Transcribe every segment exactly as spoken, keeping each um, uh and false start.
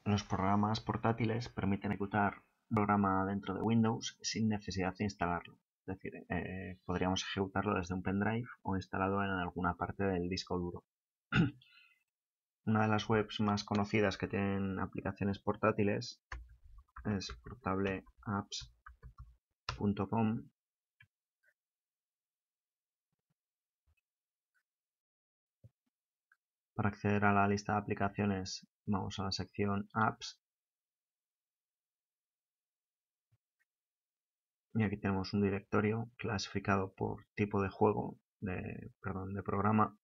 Los programas portátiles permiten ejecutar un programa dentro de Windows sin necesidad de instalarlo. Es decir, eh, podríamos ejecutarlo desde un pendrive o instalado en alguna parte del disco duro. Una de las webs más conocidas que tienen aplicaciones portátiles es portable apps punto com. Para acceder a la lista de aplicaciones vamos a la sección Apps y aquí tenemos un directorio clasificado por tipo de juego, de, perdón, de programa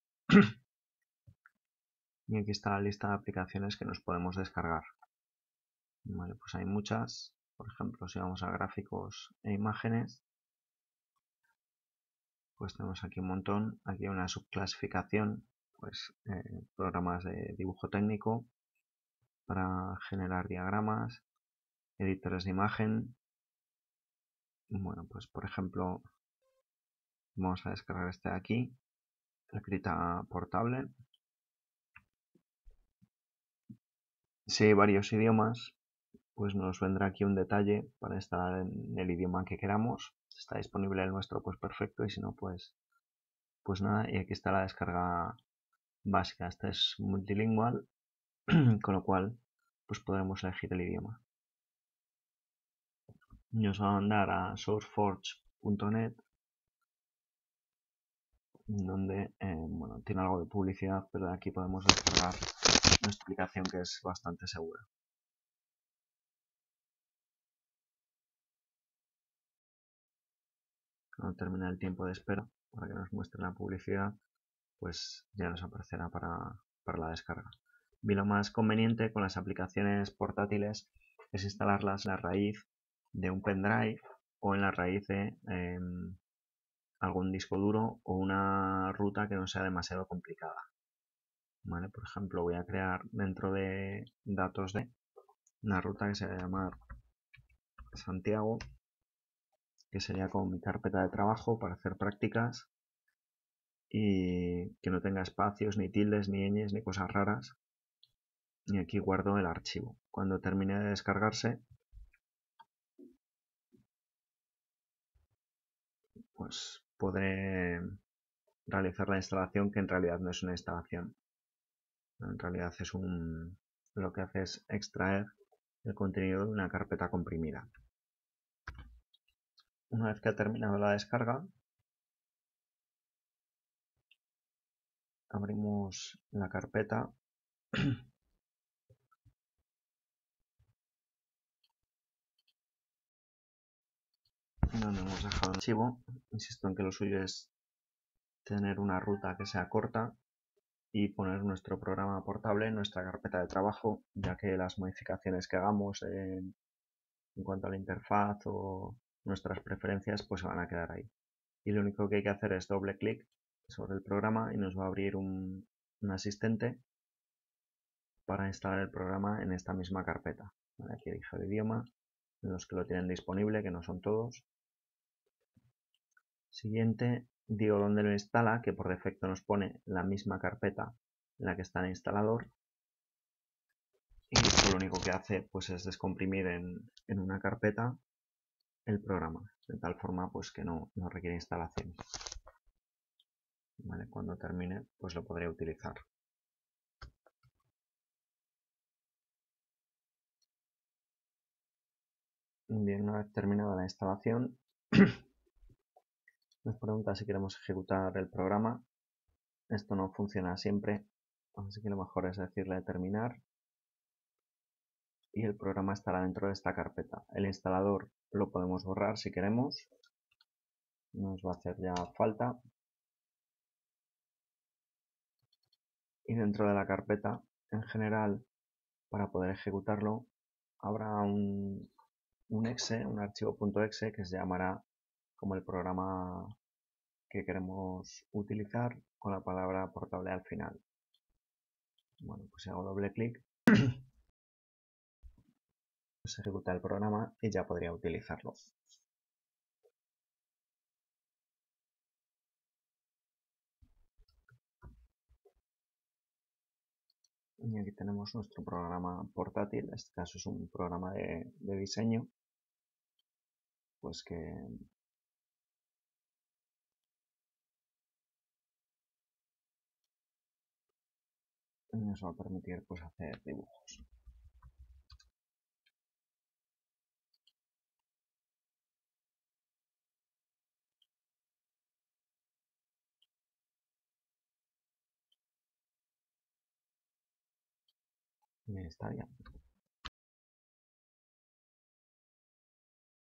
y aquí está la lista de aplicaciones que nos podemos descargar. Vale, pues hay muchas, por ejemplo si vamos a gráficos e imágenes pues tenemos aquí un montón, aquí una subclasificación, pues eh, programas de dibujo técnico para generar diagramas, editores de imagen. Bueno, pues por ejemplo vamos a descargar este de aquí, la Krita portable. Si hay varios idiomas, pues nos vendrá aquí un detalle para instalar en el idioma que queramos. Si está disponible el nuestro, pues perfecto, y si no, pues, pues nada. Y aquí está la descarga básica. Esta es multilingüe, con lo cual pues podremos elegir el idioma. Nos va a mandar a sourceforge punto net, donde eh, bueno, tiene algo de publicidad, pero de aquí podemos descargar nuestra aplicación, que es bastante segura. Cuando termine el tiempo de espera para que nos muestre la publicidad, pues ya nos aparecerá para, para la descarga. Y lo más conveniente con las aplicaciones portátiles es instalarlas en la raíz de un pendrive o en la raíz de eh, algún disco duro o una ruta que no sea demasiado complicada. ¿Vale? Por ejemplo, voy a crear dentro de datos de una ruta que se va a llamar Santiago, que sería como mi carpeta de trabajo para hacer prácticas y que no tenga espacios, ni tildes, ni ñes, ni cosas raras. Y aquí guardo el archivo. Cuando termine de descargarse, pues podré realizar la instalación, que en realidad no es una instalación. En realidad es un, lo que hace es extraer el contenido de una carpeta comprimida. Una vez que ha terminado la descarga, abrimos la carpeta donde hemos dejado el archivo. Insisto en que lo suyo es tener una ruta que sea corta y poner nuestro programa portable en nuestra carpeta de trabajo, ya que las modificaciones que hagamos en, en cuanto a la interfaz o nuestras preferencias pues se van a quedar ahí. Y lo único que hay que hacer es doble clic sobre el programa y nos va a abrir un, un asistente para instalar el programa en esta misma carpeta. Vale, aquí elijo el idioma, en los que lo tienen disponible, que no son todos. Siguiente, digo dónde lo instala, que por defecto nos pone la misma carpeta en la que está el instalador. Y esto lo único que hace pues es descomprimir en, en una carpeta el programa, de tal forma pues que no, no requiere instalación. Vale, cuando termine pues lo podré utilizar. Bien, una vez terminada la instalación, nos pregunta si queremos ejecutar el programa. Esto no funciona siempre, así que lo mejor es decirle terminar y el programa estará dentro de esta carpeta. El instalador lo podemos borrar si queremos, nos va a hacer ya falta. Y dentro de la carpeta, en general, para poder ejecutarlo, habrá un, un exe, un archivo .exe que se llamará como el programa que queremos utilizar, con la palabra portable al final. Bueno, pues hago doble clic, se ejecuta el programa y ya podría utilizarlo. Y aquí tenemos nuestro programa portátil, en este caso es un programa de, de diseño, pues que nos va a permitir pues hacer dibujos. Y está bien.